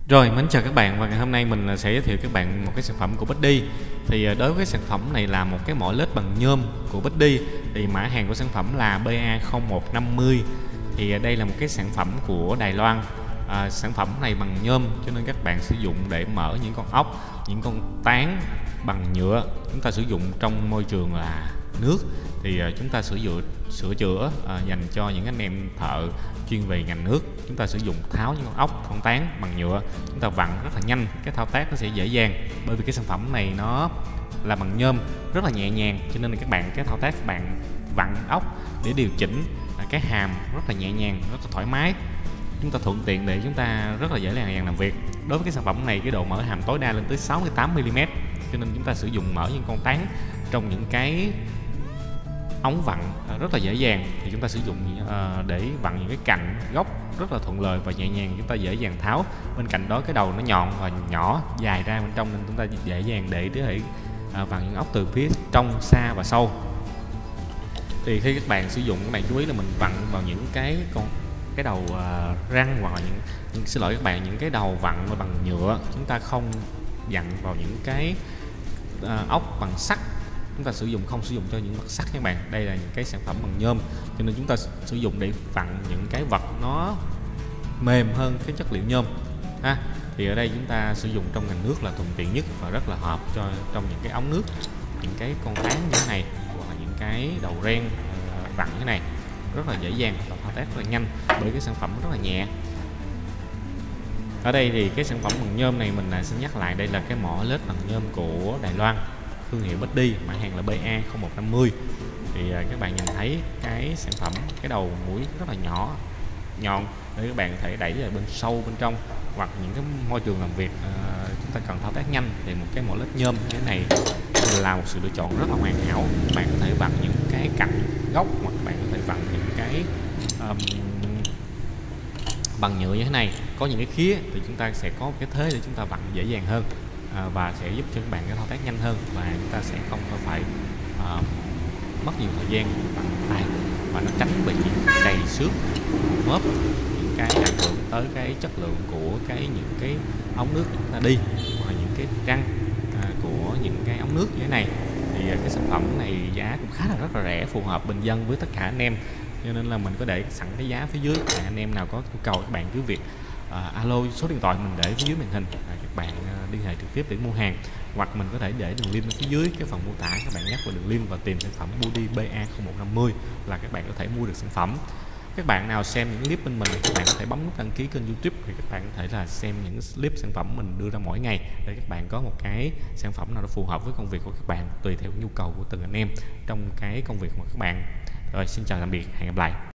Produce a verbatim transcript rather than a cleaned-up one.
Rồi, mến chào các bạn và ngày hôm nay mình sẽ giới thiệu các bạn một cái sản phẩm của Body. Thì đối với cái sản phẩm này là một cái mỏ led bằng nhôm của Body. Thì mã hàng của sản phẩm là B A không một năm mươi. Thì đây là một cái sản phẩm của Đài Loan. À, sản phẩm này bằng nhôm cho nên các bạn sử dụng để mở những con ốc, những con tán bằng nhựa. Chúng ta sử dụng trong môi trường là nước thì chúng ta sử dụng sửa chữa à, dành cho những anh em thợ chuyên về ngành nước. Chúng ta sử dụng tháo những con ốc, con tán bằng nhựa, chúng ta vặn rất là nhanh, cái thao tác nó sẽ dễ dàng bởi vì cái sản phẩm này nó là bằng nhôm, rất là nhẹ nhàng, cho nên là các bạn cái thao tác các bạn vặn ốc để điều chỉnh cái hàm rất là nhẹ nhàng, rất là thoải mái, chúng ta thuận tiện để chúng ta rất là dễ dàng làm việc. Đối với cái sản phẩm này cái độ mở hàm tối đa lên tới sáu mươi tám mi li mét, cho nên chúng ta sử dụng mở những con tán trong những cái ống vặn rất là dễ dàng, thì chúng ta sử dụng uh, để vặn những cái cạnh góc rất là thuận lợi và nhẹ nhàng, chúng ta dễ dàng tháo. Bên cạnh đó cái đầu nó nhọn và nhỏ dài ra bên trong nên chúng ta dễ dàng để có thể uh, vặn những ốc từ phía trong, xa và sâu. Thì khi các bạn sử dụng cái này chú ý là mình vặn vào những cái con cái đầu uh, răng hoặc là những, những xin lỗi các bạn những cái đầu vặn bằng nhựa, chúng ta không vặn vào những cái uh, ốc bằng sắt. Chúng ta sử dụng không sử dụng cho những mặt sắt các bạn. Đây là những cái sản phẩm bằng nhôm cho nên chúng ta sử dụng để vặn những cái vật nó mềm hơn cái chất liệu nhôm ha. Thì ở đây chúng ta sử dụng trong ngành nước là thuận tiện nhất và rất là hợp cho trong những cái ống nước, những cái con tán như thế này hoặc là những cái đầu ren uh, vặn như thế này rất là dễ dàng và thao tác rất là nhanh bởi cái sản phẩm rất là nhẹ. Ở đây thì cái sản phẩm bằng nhôm này mình sẽ nhắc lại, đây là cái mỏ led bằng nhôm của Đài Loan, thương hiệu Body, mã hàng là B A không một năm mươi. Thì uh, các bạn nhìn thấy cái sản phẩm, cái đầu mũi rất là nhỏ nhọn để các bạn có thể đẩy vào bên sâu bên trong, hoặc những cái môi trường làm việc uh, chúng ta cần thao tác nhanh thì một cái mỏ led nhôm như thế này là một sự lựa chọn rất là hoàn hảo. Các bạn có thể vặn những cái cạnh góc, hoặc các bạn có thể vặn những cái um, bằng nhựa như thế này, có những cái khía thì chúng ta sẽ có một cái thế để chúng ta vặn dễ dàng hơn. À, và sẽ giúp cho các bạn cái thao tác nhanh hơn và chúng ta sẽ không phải uh, mất nhiều thời gian bằng tay, và nó tránh bị những trầy xước, mớp, những cái ảnh hưởng tới cái chất lượng của cái những cái ống nước chúng ta đi, hoặc những cái răng uh, của những cái ống nước như thế này. Thì uh, cái sản phẩm này giá cũng khá là rất là rẻ, phù hợp bình dân với tất cả anh em, cho nên là mình có để sẵn cái giá phía dưới. Và anh em nào có nhu cầu các bạn cứ việc Uh, alo số điện thoại mình để phía dưới màn hình, à, các bạn uh, liên hệ trực tiếp để mua hàng, hoặc mình có thể để đường link ở phía dưới cái phần mô tả, các bạn nhắc vào đường link và tìm sản phẩm Body B A không một năm mươi là các bạn có thể mua được sản phẩm. Các bạn nào xem những clip bên mình, các bạn có thể bấm nút đăng ký kênh YouTube thì các bạn có thể là xem những clip sản phẩm mình đưa ra mỗi ngày để các bạn có một cái sản phẩm nào đó phù hợp với công việc của các bạn, tùy theo nhu cầu của từng anh em trong cái công việc của các bạn. Rồi, xin chào tạm biệt, hẹn gặp lại.